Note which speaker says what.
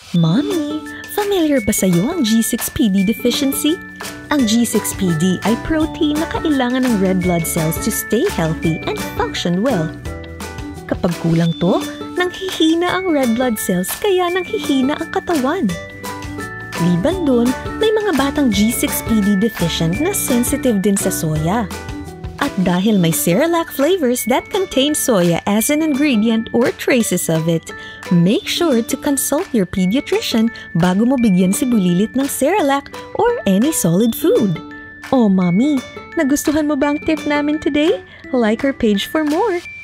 Speaker 1: Mommy, familiar ba sa'yo ang G6PD Deficiency? Ang G6PD ay protein na kailangan ng red blood cells to stay healthy and function well. Kapag kulang to, nanghihina ang red blood cells kaya nanghihina ang katawan. Liban dun, may mga batang G6PD deficient na sensitive din sa soya. At dahil may Cerelac flavors that contain soya as an ingredient or traces of it, make sure to consult your pediatrician bago mo bigyan si Bulilit ng Cerelac or any solid food. Oh, Mommy, nagustuhan mo ba ang tip namin today? Like our page for more!